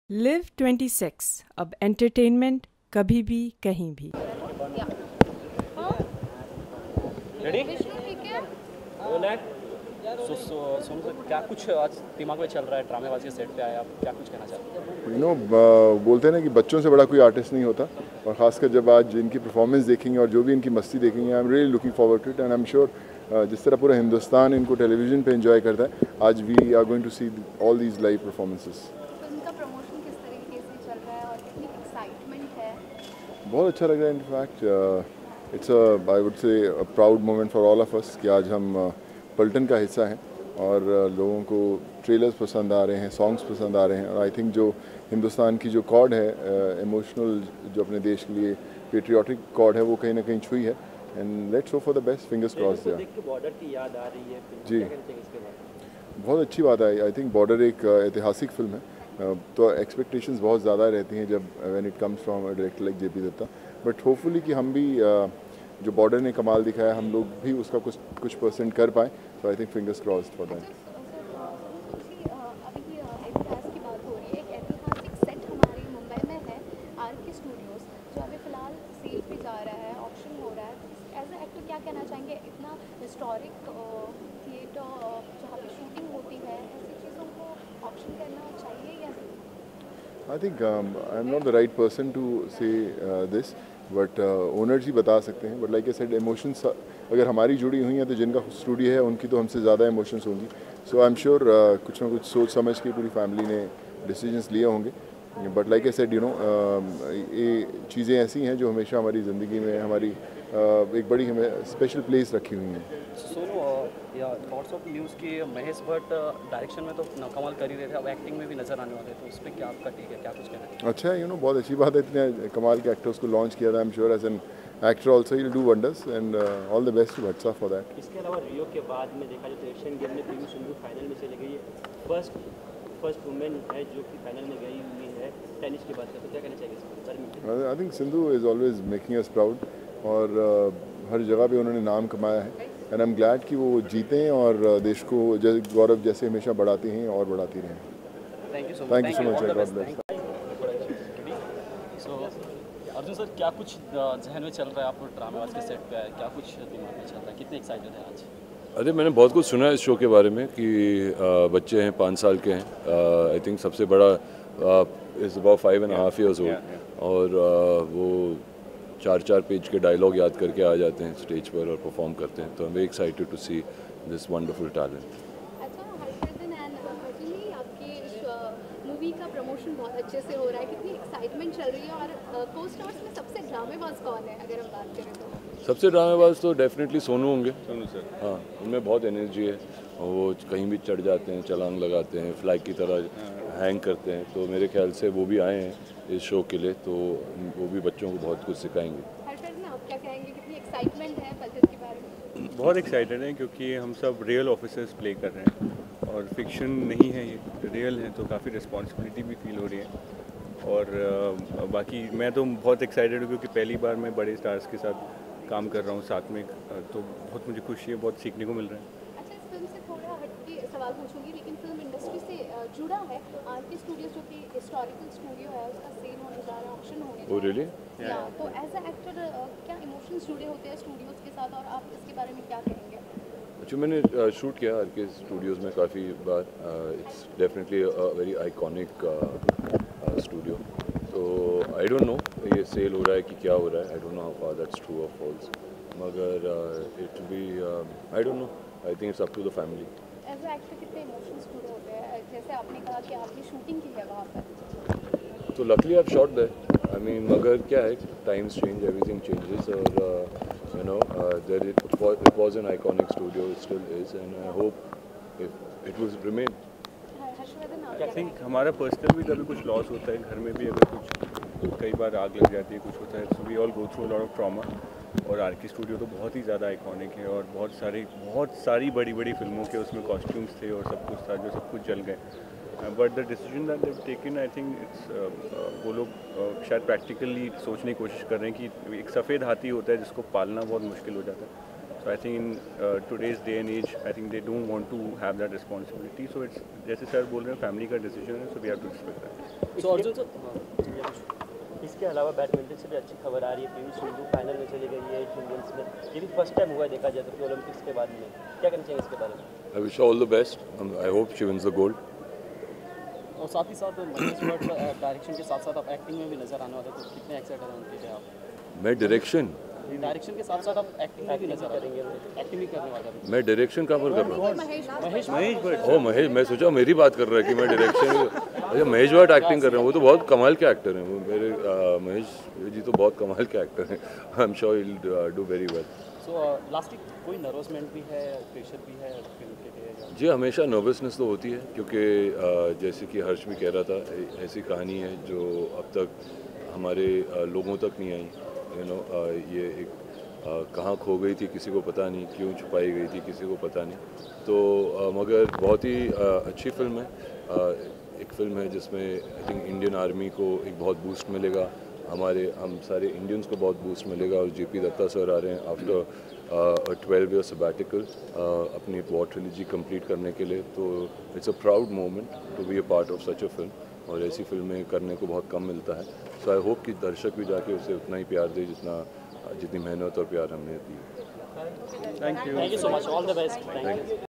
Live 26 अब entertainment कभी भी कहीं भी। रेडी? सोनू सर, क्या कुछ आज दिमाग में चल रहा है? ड्रामेबाज के सेट पे आए आप, क्या कुछ कहना चाहते हैं? बोलते हैं ना कि बच्चों से बड़ा कोई आर्टिस्ट नहीं होता, और ख़ासकर जब आज इनकी परफॉर्मेंस देखेंगे और जो भी इनकी मस्ती देखेंगे, I am really looking forward to it and I am sure जिस तरह पूरा हिंदुस्तान इनको टेलीविज़न पे एंजॉय करता है, आज we are going to see all these live performances. इनका प्रमोशन किस तरीके से चल रहा है और कितनी एक्साइटमेंट है? बहुत अच्छा लग रहा है। In fact it's I would say proud moment for all of us कि आज हम पलटन का हिस्सा हैं और लोगों को ट्रेलर्स पसंद आ रहे हैं, सॉन्ग्स पसंद आ रहे हैं, और आई थिंक जो हिंदुस्तान की जो कॉर्ड है, इमोशनल जो अपने देश के लिए पेट्रियाटिक कॉर्ड है, वो कहीं ना कहीं छुई है। And let's hope for the best, fingers crossed. Border की याद आ रही है जी, बहुत अच्छी बात है। आई थिंक बॉर्डर एक ऐतिहासिक फिल्म है, तो एक्सपेक्टेशंस बहुत ज़्यादा रहती हैं जब when it comes from a director like JP Dutta, but hopefully कि हम भी जो बॉर्डर ने कमाल दिखाया, हम लोग भी उसका कुछ परसेंट कर पाएँ। तो I think fingers crossed for that. अभी इतिहास की बात हो रही है, एक ऐतिहासिक सेट हमारे मुंबई में है, आरके स्टूडियोज, जो अभी फिलहाल सेल पे जा रहा है, ऑक्शन हो रहा है। एज ए एक्टर क्या कहना चाहेंगे? इतना हिस्टोरिक थिएटर जहाँ पे शूटिंग होती है, ऐसी चीज़ों को ऑक्शन करना चाहिए या नहीं? I think I am not the right person to say this, but owners ही बता सकते हैं। But like I said, emotions अगर हमारी जुड़ी हुई हैं तो जिनका स्टूडियो है उनकी तो हमसे ज़्यादा इमोशंस होंगी। सो आई एम श्योर कुछ ना कुछ सोच समझ के पूरी फैमिली ने डिसीजंस लिए होंगे। बट लाइक आई सेड, ये चीज़ें ऐसी हैं जो हमेशा हमारी ज़िंदगी में हमारी एक बड़ी हमें स्पेशल प्लेस रखी हुई हैं। सोनू, या थॉट्स ऑफ न्यूज़ की महेश भट्ट डायरेक्शन में तो कमाल कर ही रहे थे, अब एक्टिंग में भी नजर आने वाले, तो उस पर क्या आपका टेक है, क्या कुछ कहना है? अच्छा, बहुत अच्छी बात है, इतने कमाल के एक्टर्स को लॉन्च किया था। I am sure as an actor also he will do wonders, and all the best to Bhatt साहब फॉर दैट। इसके अलावा रियो के बाद में देखा जाए तो एशियन गेम में पीवी सिंधु फाइनल में चली गई है, फर्स्ट वुमेन है जो कि फाइनल में गई हुई है टेनिस की बात करें तो क्या कहना चाहिए इसके बारे में? I think Sindhu is always making us proud, और हर जगह पे उन्होंने नाम कमाया है, एंड आई एम ग्लैड कि वो जीते हैं और देश को गौरव जैसे हमेशा बढ़ाती हैं और बढ़ाती रहें। Thank you so much, God bless. Arjun sir, क्या कुछ जहन में चल रहा है? आप ड्रामेबाज के सेट पे आए, क्या कुछ दिमाग में चल रहा है, कितने एक्साइटेड हैं आज? अरे मैंने बहुत कुछ सुना है इस शो के बारे में कि बच्चे हैं 5 साल के हैं, आई थिंक सबसे बड़ा इज़ अबाउट 5.5 years old, और वो 4 पेज के डायलॉग याद करके आ जाते हैं स्टेज पर और परफॉर्म करते हैं। तो I am very excited to see this wonderful talent. अच्छा, हर्षवर्धन एंड अर्जुन, आपके इस मूवी का प्रमोशन बहुत अच्छे से हो रहा है, कितनी एक्साइटमेंट चल रही है? और को स्टार्स में सबसे ड्रामेबाज कौन है अगर हम बात करें तो? सबसे ड्रामेबाज तो डेफिनेटली सोनू होंगे। सोनू सर, हाँ, उनमें बहुत एनर्जी है, और वो कहीं भी चढ़ जाते हैं, छलांग लगाते हैं, फ्लाइट की तरह हैंग करते हैं। तो मेरे ख्याल से वो भी आए हैं इस शो के लिए, तो वो भी बच्चों को बहुत कुछ सिखाएंगे। हर्षवर्धन, आप क्या कहेंगे, कितनी एक्साइटमेंट है पलटन के बारे में? बहुत एक्साइटेड हैं क्योंकि हम सब रियल ऑफिसर्स प्ले कर रहे हैं और फिक्शन नहीं है, ये रियल है, तो काफ़ी रिस्पॉन्सिबिलिटी भी फील हो रही है। और बाकी मैं तो बहुत एक्साइटेड हूँ क्योंकि पहली बार मैं बड़े स्टार्स के साथ काम कर रहा हूँ साथ में, तो बहुत मुझे खुशी है, बहुत सीखने को मिल रहा है। अच्छा, इस फिल्म से थोड़ा हटके सवाल पूछूंगी, लेकिन फिल्म इंडस्ट्री से जुड़ा है। आरके स्टूडियोज जो कि हिस्टोरिकल स्टूडियो है, उसका सेल होने जा रहा है, ऑक्शन होने जा रहा है। रियली? या तो एज अ एक्टर क्या इमोशंस जुड़े होते हैं स्टूडियोज के साथ, और आप इसके बारे में क्या कहेंगे? जो मैंने शूट किया आर के स्टूडियोज़ में काफ़ी बार, it's definitely a very iconic studio. तो आई डोंट नो ये सेल हो रहा है कि क्या हो रहा है, I don't know how far that's true और फॉल्स, मगर it be I don't know, I think it's up to the family. As a actor कितने इमोशंस जुड़े होते हैं? जैसे आपने कहा कि आपने शूटिंग की है वहाँ पर, तो luckily I have shot there, I mean, मगर क्या है, टाइम्स चेंज, एवरीथिंग चेंजेस, और there it was an iconic studio, it still is, and I hope it will remain. Harshvardhan, आप आई क्या थिंक कहेंगे? हमारा पर्सनल भी कभी कुछ लॉस होता है, घर में भी अगर कुछ कई बार आग लग जाती है, कुछ होता है, so we all go through a lot of trauma. और आर के स्टूडियो तो बहुत ही ज़्यादा आइकॉनिक है, और बहुत सारी बड़ी बड़ी फिल्मों के उसमें कॉस्ट्यूम्स थे और सब कुछ था, जो सब कुछ जल गए। But the decision that they've taken, I think it's वो लोग शायद प्रैक्टिकली सोचने की कोशिश कर रहे हैं कि एक सफ़ेद हाथी होता है जिसको पालना बहुत मुश्किल हो जाता है, So I think in today's day and age, I think they don't want to have that responsibility. So it's जैसे सर बोल रहे हैं फैमिली का डिसीजन है, so we have to respect that. So Arjun sir, इसके अलावा बैडमिंटन से भी अच्छी खबर आ रही है, पीवी सिंधु फाइनल में चली गई है इंडियंस में। ये भी फर्स्ट टाइम हुआ है देखा जाए तो ओलंपिक्स के बाद में, क्या कहना चाहिए इसके बारे में? I wish her all the best. I hope she wins the gold. और साथ ही साथ डायरेक्शन के साथ साथ आप एक्टिंग में भी नजर आने वाले, तो कितने एक्साइटेड हैं उनके लिए आप? मैं डायरेक्शन के साथ साथ आप एक्टिंग में भी नजर आएंगे, एक्टिंग भी करने वाले हैं। मैं डायरेक्शन कहाँ पर कर रहा हूँ? महेश भट्ट। ओ महेश, मैं सोचा मेरी बात कर रहा है कि मैं डायरेक्शन। अच्छा, महेश भट्ट एक्टिंग कर रहे हैं, वो तो बहुत कमाल के एक्टर हैं। वो मेरे महेश जी तो बहुत कमाल के एक्टर हैं। I am sure he will do very well. So last week कोई नर्वसमेंट भी है, प्रेशर भी है फिल्म के लिए? जी, हमेशा नर्वसनेस तो होती है, क्योंकि जैसे कि हर्ष भी कह रहा था, ऐसी कहानी है जो अब तक हमारे लोगों तक नहीं आई। ये एक कहाँ खो गई थी किसी को पता नहीं, क्यों छुपाई गई थी किसी को पता नहीं। तो मगर बहुत ही अच्छी फिल्म है। एक फिल्म है जिसमें आई थिंक इंडियन आर्मी को एक बहुत बूस्ट मिलेगा, हम सारे इंडियंस को बहुत बूस्ट मिलेगा। और जेपी दत्ता सर आ रहे हैं आफ्टर 12 ईयर सबैटिकल अपनी वॉर ट्रिलॉजी कंप्लीट करने के लिए। तो it's a proud moment to be a part of such a film, और ऐसी फिल्में करने को बहुत कम मिलता है। सो आई होप कि दर्शक भी जाके उसे उतना ही प्यार दे जितनी मेहनत और प्यार हमने दी। Thank you. Thank you so much. All the best. Thank you.